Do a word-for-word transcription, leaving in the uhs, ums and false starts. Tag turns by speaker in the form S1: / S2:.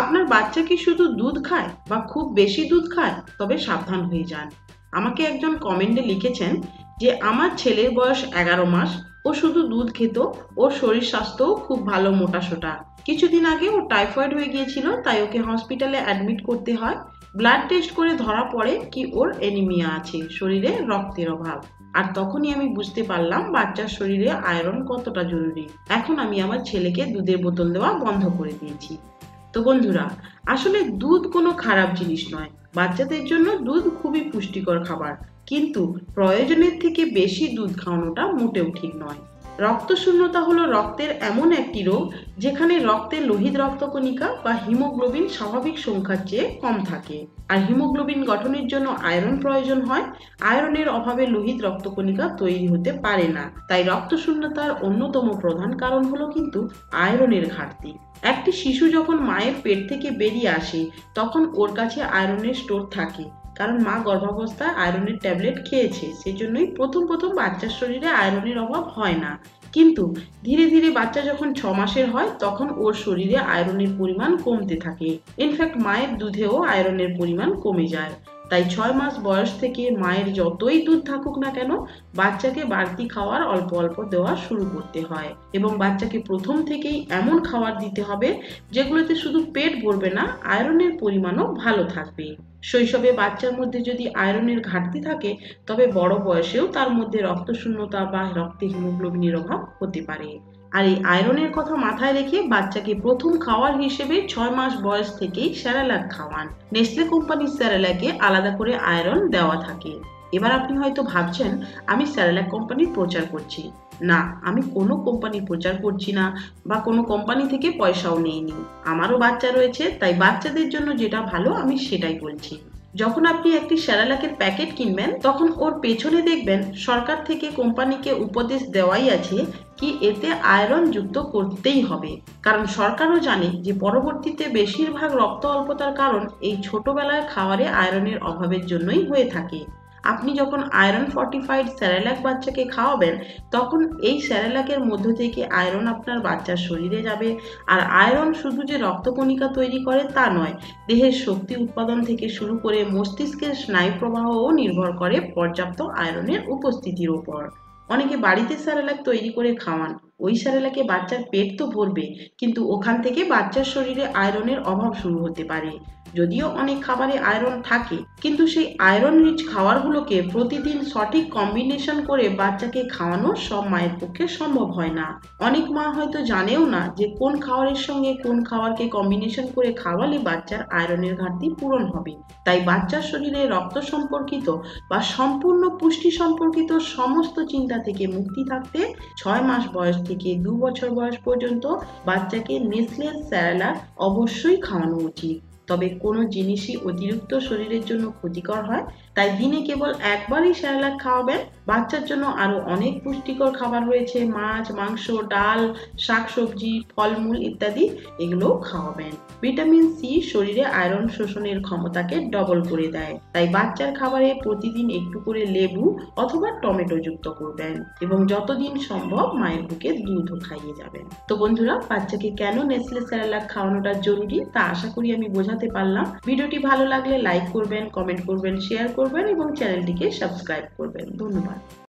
S1: আপনার বাচ্চা কি শুধু দুধ খায় বা খুব বেশি দুধ খায়? তবে সাবধান হয়ে যান। আমাকে একজন কমেন্টে লিখেছেন যে আমার ছেলের বয়স এগারো মাস, ও শুধু দুধ খেত, ওর শরীর স্বাস্থ্যও খুব ভালো, মোটাসোটা। কিছুদিন আগে ওর টাইফয়েড হয়ে গিয়েছিল, তাই ওকে হসপিটালে অ্যাডমিট করতে হয়। ব্লাড টেস্ট করে ধরা পড়ে কি ওর অ্যানিমিয়া আছে, শরীরে রক্তের অভাব। আর তখনই আমি বুঝতে পারলাম বাচ্চার শরীরে আয়রন কতটা জরুরি। এখন আমি আমার ছেলেকে দুধের বোতল দেওয়া বন্ধ করে দিয়েছি। তো বন্ধুরা, আসলে দুধ কোনো খারাপ জিনিস নয়। বাচ্চাদের জন্য দুধ খুবই পুষ্টিকর খাবার, কিন্তু প্রয়োজনের থেকে বেশি দুধ খাওয়ানোটা মোটেও ঠিক নয়। রক্তশূন্যতা হলো রক্তের এমন একটি রোগ যেখানে রক্তের লোহিত রক্তকণিকা বা হিমোগ্লোবিন স্বাভাবিক সংখ্যার চেয়ে কম থাকে। আর হিমোগ্লোবিন গঠনের জন্য আয়রন প্রয়োজন হয়। আয়রনের অভাবে লোহিত রক্তকণিকা তৈরি হতে পারে না। তাই রক্তশূন্যতার অন্যতম প্রধান কারণ হলো কিন্তু আয়রনের ঘাটতি। একটি শিশু যখন মায়ের পেট থেকে বেরিয়ে আসে তখন ওর কাছে আয়রনের স্টোর থাকে, কারণ মা গর্ভাবস্থায় আয়রনের ট্যাবলেট খেয়েছে। সেজন্যই প্রথম প্রথম বাচ্চার শরীরে আয়রনের অভাব হয় না। কিন্তু ধীরে ধীরে বাচ্চা যখন ছ মাসের হয় তখন ওর শরীরে আয়রনের পরিমাণ কমতে থাকে। ইনফ্যাক্ট মায়ের দুধেও আয়রনের পরিমাণ কমে যায়। তাই ছয় মাস বয়স থেকে মায়ের যতই দুধ থাকুক না কেন, বাচ্চাকে বাড়তি খাবার অল্প অল্প দেওয়া শুরু করতে হয়। এবং বাচ্চাকে প্রথম থেকেই এমন খাবার দিতে হবে যেগুলোতে শুধু পেট ভরবে না, আয়রনের পরিমাণও ভালো থাকবে। শৈশবে বাচ্চার মধ্যে যদি আয়রনের ঘাটতি থাকে, তবে বড় বয়সেও তার মধ্যে রক্তশূন্যতা বা রক্তে হিমোগ্লোবিনের অভাব হতে পারে। আর এই আয়রনের কথা মাথায় রেখে বাচ্চাকে প্রথম খাবার হিসেবে ছয় মাস বয়স থেকেই স্যারেলাক খাওয়ান। নেসলে কোম্পানির স্যারেলাকে আলাদা করে আয়রন দেওয়া থাকে। এবার আপনি হয়তো ভাবছেন আমি স্যারেলাক কোম্পানির প্রচার করছি। না, আমি কোনো কোম্পানির প্রচার করছি না বা কোনো কোম্পানি থেকে পয়সাও নিইনি। আমারও বাচ্চা রয়েছে, তাই বাচ্চাদের জন্য যেটা ভালো আমি সেটাই বলছি। যখন আপনি একটি স্যারেলাকের প্যাকেট কিনবেন তখন ওর পেছনে দেখবেন সরকার থেকে কোম্পানিকে উপদেশ দেওয়াই আছে কি এতে আয়রন যুক্ত করতেই হবে। কারণ সরকারও জানে যে পরবর্তীতে বেশিরভাগ রক্ত অল্পতার কারণ এই ছোটবেলায় খাবারে আয়রনের অভাবের জন্যই হয়ে থাকে। আপনি যখন আয়রন ফর্টিফাইড স্যারেলাক বাচ্চাকে খাওয়াবেন তখন এই স্যারেলাকের মধ্য থেকে আয়রন আপনার বাচ্চার শরীরে যাবে। আর আয়রন শুধু যে রক্তকণিকা তৈরি করে তা নয়, দেহের শক্তি উৎপাদন থেকে শুরু করে মস্তিষ্কের স্নায়ু প্রবাহও নির্ভর করে পর্যাপ্ত আয়রনের উপস্থিতির উপর। অনেকে বাড়িতে স্যারেলাক তৈরি করে খাওয়ান, ওই স্যারেলাকে বাচ্চার পেট তো ভরবে, কিন্তু ওখান থেকে বাচ্চার শরীরে আয়রনের অভাব শুরু হতে পারে। যদিও অনেক খাবারে আয়রন থাকে, কিন্তু সেই আয়রন রিচ খাবারগুলোকে প্রতিদিন সঠিক কম্বিনেশন করে বাচ্চাকে খাওয়ানো সব মায়ের পক্ষে সম্ভব হয় না। অনেক মা হয়তো জানেও না যে কোন খাবারের সঙ্গে কোন খাবারকে কম্বিনেশন করে খাওয়ালে বাচ্চার আয়রনের ঘাটতি পূরণ হবে। তাই বাচ্চার শরীরে রক্ত সম্পর্কিত বা সম্পূর্ণ পুষ্টি সম্পর্কিত সমস্ত চিন্তা থেকে মুক্তি থাকতে ছয় মাস বয়স থেকে দু বছর বয়স পর্যন্ত বাচ্চাকে নেসলের স্যারেলাক অবশ্যই খাওয়ানো উচিত। তবে কোনো জিনিসই অতিরিক্ত শরীরের জন্য ক্ষতিকর হয়, তাই দিনে কেবল একবারই স্যারেলাক খাওয়াবেন। বাচ্চার জন্য আরো অনেক পুষ্টিকর খাবার রয়েছে, মাছ, মাংস, ডাল, শাকসবজি, ফলমূল ইত্যাদি, এগুলোও খাওয়াবেন। ভিটামিন সি শরীরে আয়রন শোষণের ক্ষমতাকে ডবল করে দেয়, তাই বাচ্চার খাবারে প্রতিদিন একটু করে লেবু অথবা টমেটো যুক্ত করবেন এবং যতদিন সম্ভব মায়ের বুকে দুধও খাইয়ে যাবেন। তো বন্ধুরা, বাচ্চাকে কেন নেসলে স্যারেলাক খাওয়ানোটা জরুরি তা আশা করি আমি বোঝাতে পারলাম। ভিডিওটি ভালো লাগলে লাইক করবেন, কমেন্ট করবেন, শেয়ার করবেন এবং চ্যানেলটিকে সাবস্ক্রাইব করবেন। ধন্যবাদ।